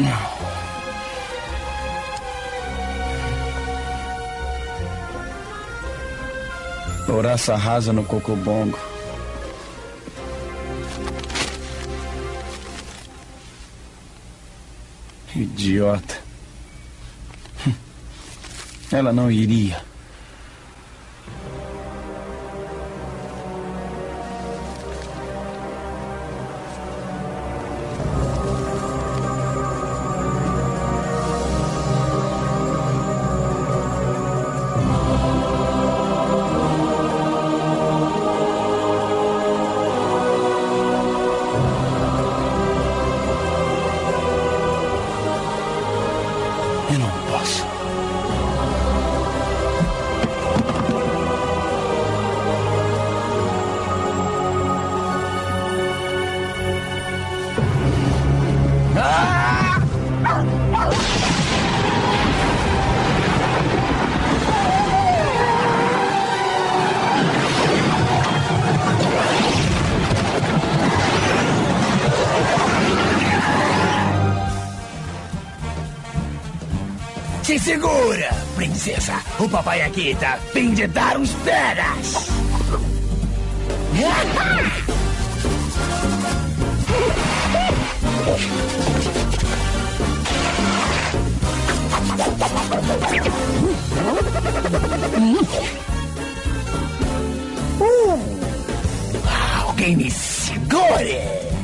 Louraça rasa no cocobongo. Idiota. Ela não iria. Eu não posso. Se segura, princesa. O papai aqui tá a fim de dar uns peras. Alguém me segure.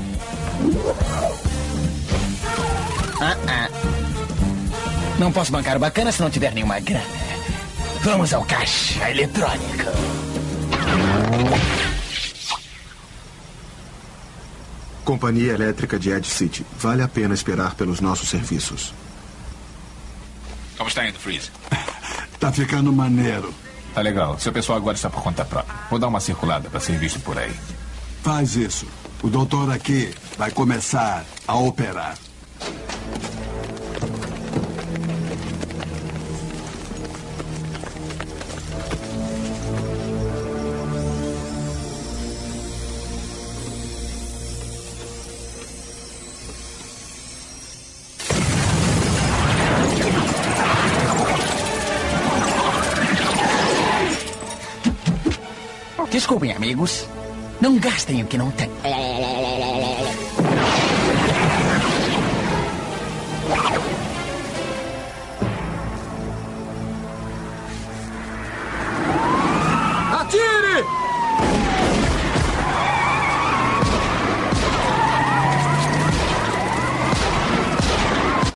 Não posso bancar o bacana se não tiver nenhuma grana. Vamos ao caixa eletrônico. Companhia Elétrica de Ed City. Vale a pena esperar pelos nossos serviços. Como está indo, Freeze? Tá ficando maneiro. Tá legal. Seu pessoal agora está por conta própria. Vou dar uma circulada para ser visto por aí. Faz isso. O doutor aqui vai começar a operar. Desculpem, amigos. Não gastem o que não tem.